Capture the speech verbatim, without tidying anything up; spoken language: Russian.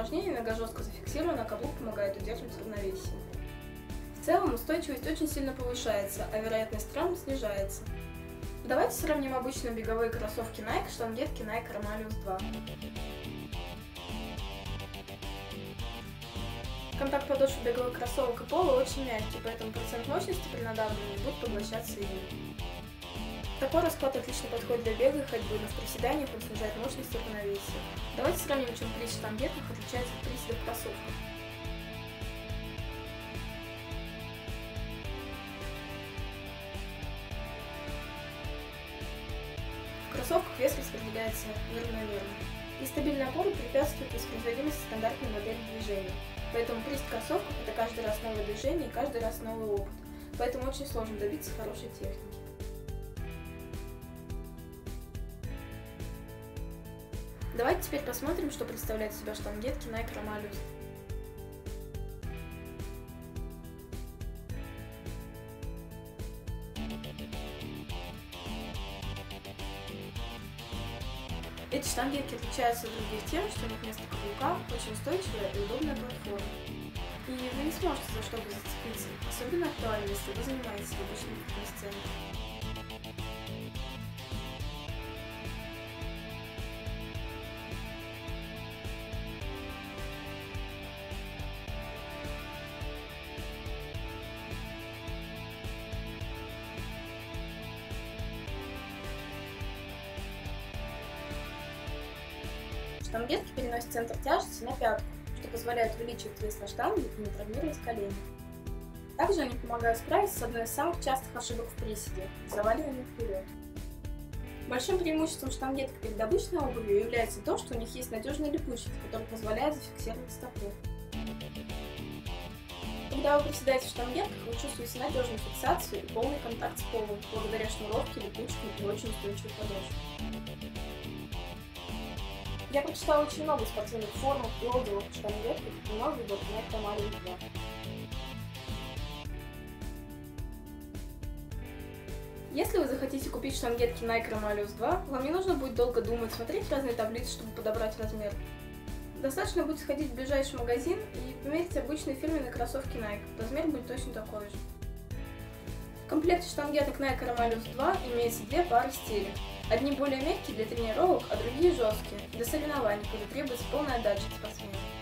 упражнений нога жестко зафиксирована, каблук помогает удерживать равновесие. В целом устойчивость очень сильно повышается, а вероятность травм снижается. Давайте сравним обычные беговые кроссовки Nike, штангетки Nike Romaleos два. Контакт подошвы беговых кроссовок и пола очень мягкий, поэтому процент мощности при надавливании будет поглощаться ими. Такой расклад отлично подходит для бега и ходьбы, но в приседаниях он снижает мощность и равновесие. Давайте сравним, чем присед в штангетках отличается от приседа в кроссовках. В кроссовках вес распределяется неравномерно. Нестабильная опора препятствует воспроизводимости стандартной модели движения. Поэтому присед в кроссовках – это каждый раз новое движение и каждый раз новый опыт. Поэтому очень сложно добиться хорошей техники. Давайте теперь посмотрим, что представляют из себя штангетки Nike Romaleos. Эти штангетки отличаются от других тем, что у них вместо каблука очень устойчивая и удобная платформа. И вы не сможете за что-то зацепиться, особенно актуально, если вы занимаетесь в обычном фитнес-центре. Штангетки переносят центр тяжести на пятку, что позволяет увеличивать вес на штанге и не травмировать колени. Также они помогают справиться с одной из самых частых ошибок в приседе – заваливанием вперед. Большим преимуществом штангеток перед обычной обувью является то, что у них есть надежный липучки, который позволяет зафиксировать стопу. Когда вы приседаете в штангетках, вы чувствуете надежную фиксацию и полный контакт с полом, благодаря шнуровке, липучкам и очень устойчивой подошве. Я прочитала очень много спортивных форумов и отзывов о штангетках и много выбор Nike Romaleos два. Если вы захотите купить штангетки Nike Romaleos два, вам не нужно будет долго думать, смотреть разные таблицы, чтобы подобрать размер. Достаточно будет сходить в ближайший магазин и померить обычные фирменные кроссовки Nike. Размер будет точно такой же. В комплекте штангеток Nike Romaleos два имеется две пары стилей. Одни более мягкие для тренировок, а другие жесткие, для соревнований, когда требуется полная отдача от спортсмена.